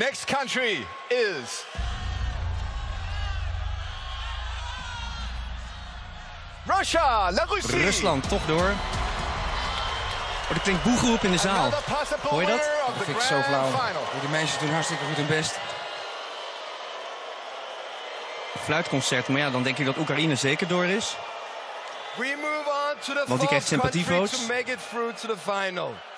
Next country is Russia, la Russie. Rusland toch door. Oh, er klinkt boegeroep in de zaal. Hoor je dat? Dat vind ik zo flauw. Die meisjes doen hartstikke goed hun best. Fluitconcert, maar ja, dan denk ik dat Oekraïne zeker door is. Want die krijgt sympathievotes.